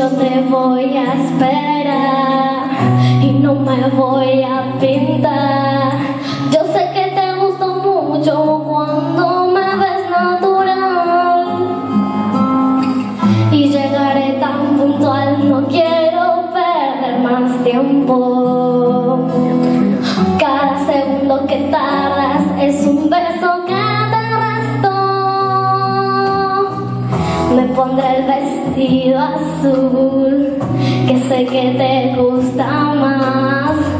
yo te voy a esperar y no me voy a pintar. Yo sé que te gusto mucho cuando me ves natural y llegaré tan puntual, no quiero perder más tiempo. Cada segundo que tardas es un beso que te resto. Me pondré el vestido azul que sé que te gusta más.